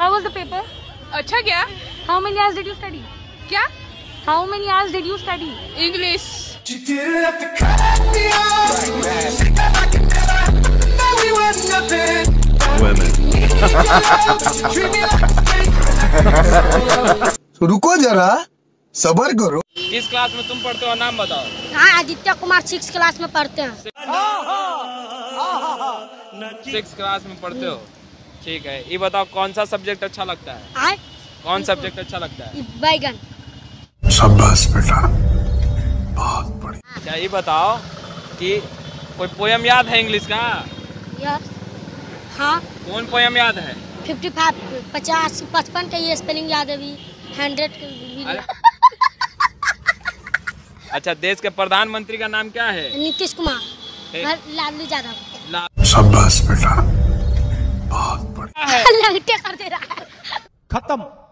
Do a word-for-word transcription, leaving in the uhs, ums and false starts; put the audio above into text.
How was the paper? अच्छा क्या? How many hours did you study? क्या? How many hours did you study? English. Women. रुको जरा, सबर करो। किस क्लास में तुम पढ़ते हो, नाम बताओ। हाँ, आदित्य कुमार सिक्स क्लास में पढ़ते हैं। सिक्स क्लास में पढ़ते हो, ठीक है। ये बताओ कौन सा सब्जेक्ट अच्छा लगता है? आए? कौन सब्जेक्ट अच्छा लगता है? बैगन। शाबाश बेटा, बहुत बढ़िया। अच्छा ये बताओ कि कोई पोयम याद है इंग्लिश का? यस। हाँ। कौन पोयम याद है? फिफ्टी फाइव पचास पचपन का ये स्पेलिंग याद है अभी। हंड्रेड। अच्छा, देश के प्रधानमंत्री का नाम क्या है? नीतीश कुमार। लालू यादव। ला... शाबाश बेटा, बहुत बढ़िया। लगते कर दे रहा है। खत्म।